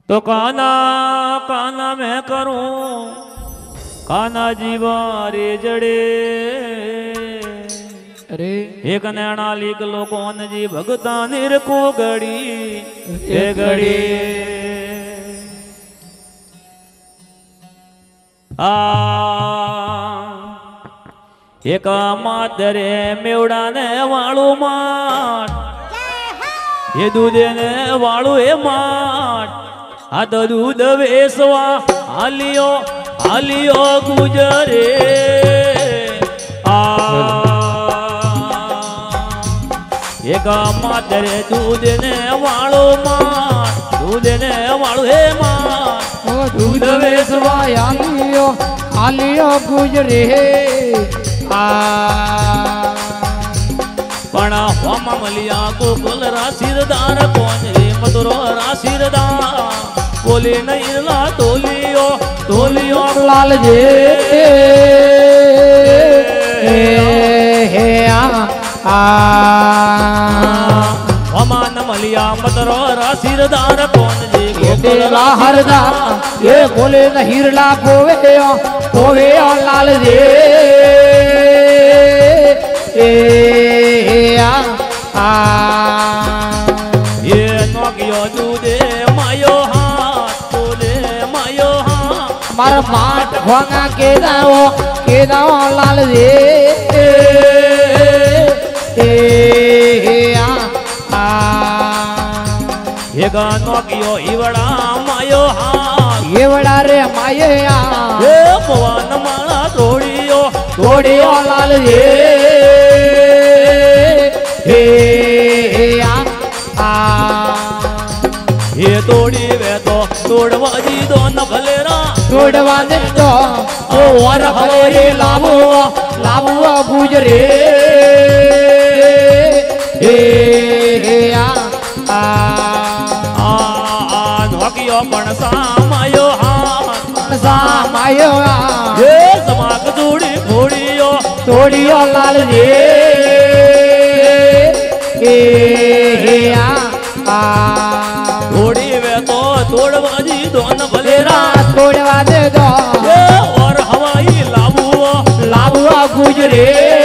तो काना काना मैं करूं काना जीवा रे जड़े अरे एक नैना लिख लो कौन जी भगता निर को गड़ी ए गड़ी आ एक मातरे मेवड़ा ने वाळू माट ये दूधे ने वाळू ए माट आ तो दूध वेसवा आलियो आलियो गुजरे आ एक मातरे दूध ने वाळू माट दूध ने वाळू हे माट दूध वेसवा आलियो आलियो गुजरे आ पण होमा मलिया गोकुल राशीदार कौन रे मधुरो राशीदार बोले नहीं ला तोलियो तोलियो लाल जे हे आ होमा न मलिया मधुरो राशीदार कौन रे गोकुल हरदा ये बोले न हिरला कोवे लाल जे ये नोकियो दूधे मायो हाथ बोले मायो हाथ मार माट खोंगा के दाओ लाल रे ये गानो कियो इवड़ा मायो हाथ ये बड़ा रे माये ये पवन माला तोड़ियो लाल रे ये तोड़ी वे तो तोड़वा जी दो न भलेरा तोड़वा दे तो ओ वर हरे लाबो गुजरे नोकियो पणसा मायो हाथ मायो ये समाक तोड़ियो लाल रे तोड़ी वे तो तोड़वा जी दोन भलेरा तोड़वा दे दो और हवाई लाबुआ गुजरे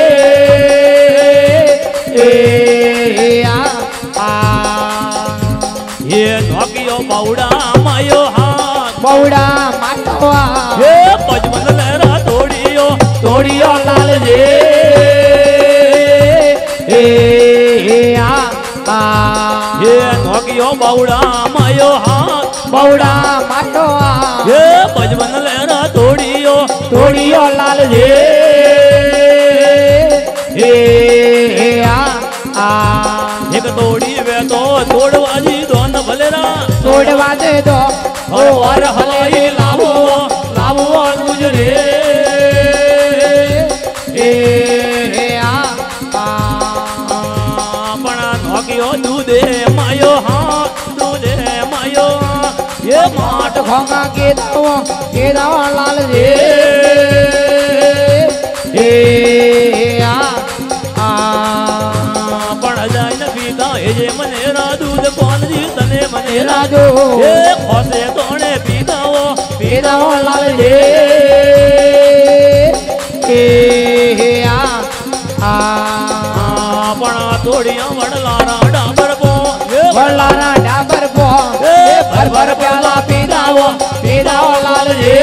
ये नोकियो बाउड़ा मायो हाथ बौड़ा माटवा ये पचमन लहरा तोड़ियो लाल रे ये नोकियो बाउड़ा मायो हाथ बौड़ा माटवा ये पचमन लहरा तोड़ियो लाल रे एक तोड़ी वे तो तोड़वा जी दोन भलेरा तोड़वा दे दो और हवाई लाबुआ गुजरे बड़ा नोकियो दूधे मायो हाथ दूधे मायो ये माट खोंगा के दाओ लाल रे पण जाय न पीता हे मनेरा दूध कौन जी तने मनेरा दो ये खोसे तोने पीताओ लाल रे पणा तोड़िया वडलारा डाबर पो भर प्याला पीदाओ लाल रे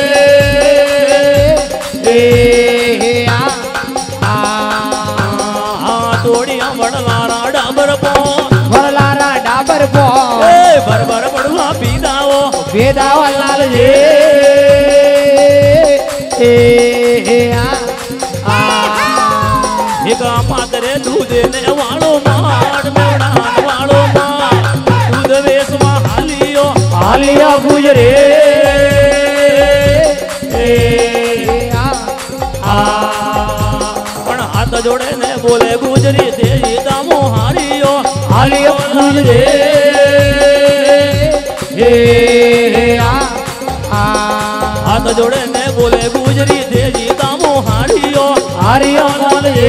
तोड़िया वडलारा डाबर पो भर पड़ुआ पीदाओ लाल रे एक मातरे दूधे ने वालो माट मेड़ान वालो माट दूध वेस में आलिया गुजरे पण हाथ जोड़े ने बोले गुजरी तेरी दामो हारियो आलिया गुजरे हाथ जोड़े ने बोले गुजरी तेरी दामो हारियो लाल रे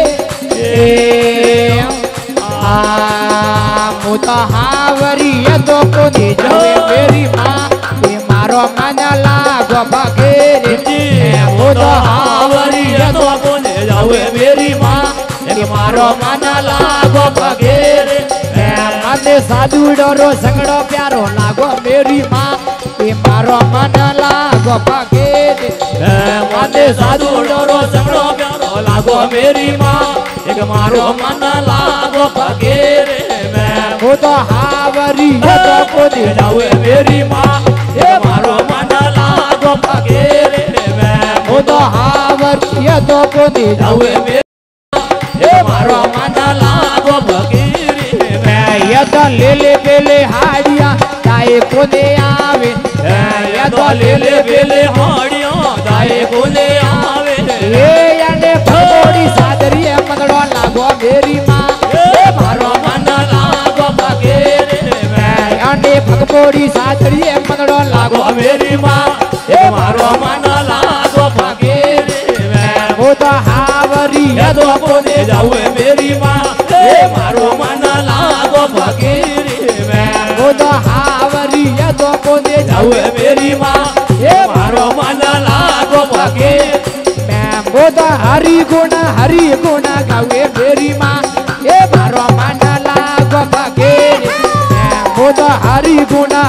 मुता हावरी तो तो कोनी जावे मेरी माँ ये मारो मन लागो बगेरे वो तो हावरी तो कोने जावे मेरी माँ ये मारो मन लागो बगेरे मने साधु डरो संगड़ो प्यारो लागो मेरी माँ ये मारो मन लागो बगेरे मने साधु डरो संगड़ो प्यारो लागो मेरी माँ एक मारो मन लागो बगेरे वो तो हावरी तो कोनी जावे मेरी माँ ये मारो मन लागो बगेरे वो तो हावरी तो कोनी जावे मेरी ये मारो मन लागो बगेरे ये तो ले बेले हाड़िया दाए कोने आवे ये तो ले बेले हाड़िया दाए कोने आवे ये याने भगोड़ी सादरी मंगड़ो लागो मेरी माँ ये मारो मन लागो बगेरे याने भगोड़ी सादरी मंगड़ो लागो मेरी माँ ये मारो मन लागो बगेरे वो तो हावरी ये तो कोने जावे मेरी माँ ये मारो मन लागो बगेरे वो तो हावरी तो कोने जावे मेरी माँ ये मारो मन लागो बगेरे वो तो हरी गुना गावे मेरी माँ ये मारो मन लागो बगेरे वो तो हरी गुना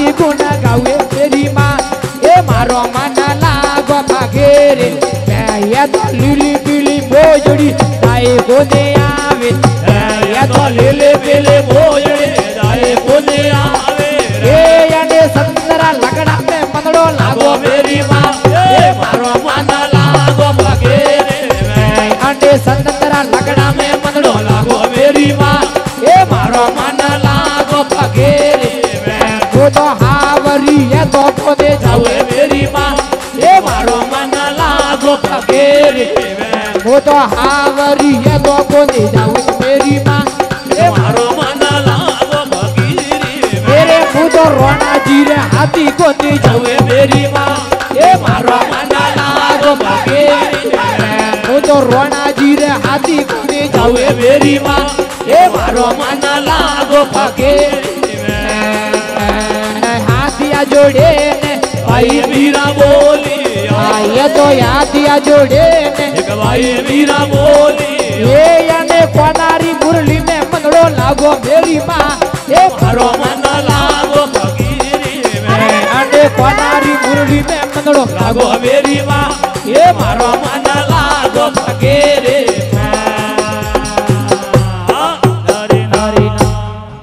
गावे मेरी माँ ये मारो मन लागो बगेरे ये तो लीली पीली मोजड़ी दाए कोने आवे ये तो ले बेले मोजड़े दाए कोने आवे ये याने संतरा लगड़ा में मंगड़ो लागो मेरी माँ ये मारो मन लागो बगेरे अंडे संतरा लगड़ा में मंगड़ो लागो मेरी माँ ये मारो मन लागो बगेरे वो तो हावरी है तो कोने जावे मेरी माँ ये मारो मन लागो बगेरे वो तो हावरी है तो कोने जावे मेरी माँ ये मारो मन लागो बगेरे मेरे मुँह तो रोना जी रे हाथी कोने जावे मेरी माँ ये मारो मन लागो बगेरे वो तो रोना जी रे हाथी कोने जावे मेरी माँ ये मारो मन लागो बगेरे हाथिया जोड़े ने भाई मीरा बोली ये तो हाथिया जोड़े ने एक भाई मीरा बोली ये याने कोनारी मुरली में मंगड़ो लागो मेरी माँ ये मारो मन लागो बगेरे अंडे कोनारी मुरली में मंगड़ो लागो मेरी माँ ये मारो मन लागो